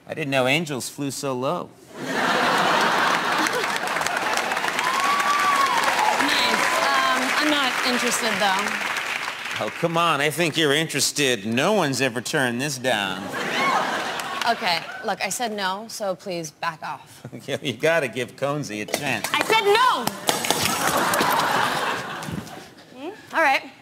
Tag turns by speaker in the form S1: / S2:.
S1: I didn't know angels flew so low.
S2: I'm not interested, though.
S1: Oh, come on. I think you're interested. No one's ever turned this down.
S2: Okay, look, I said no, so please back off.
S1: You gotta give Conesy a chance.
S2: I said no! All right.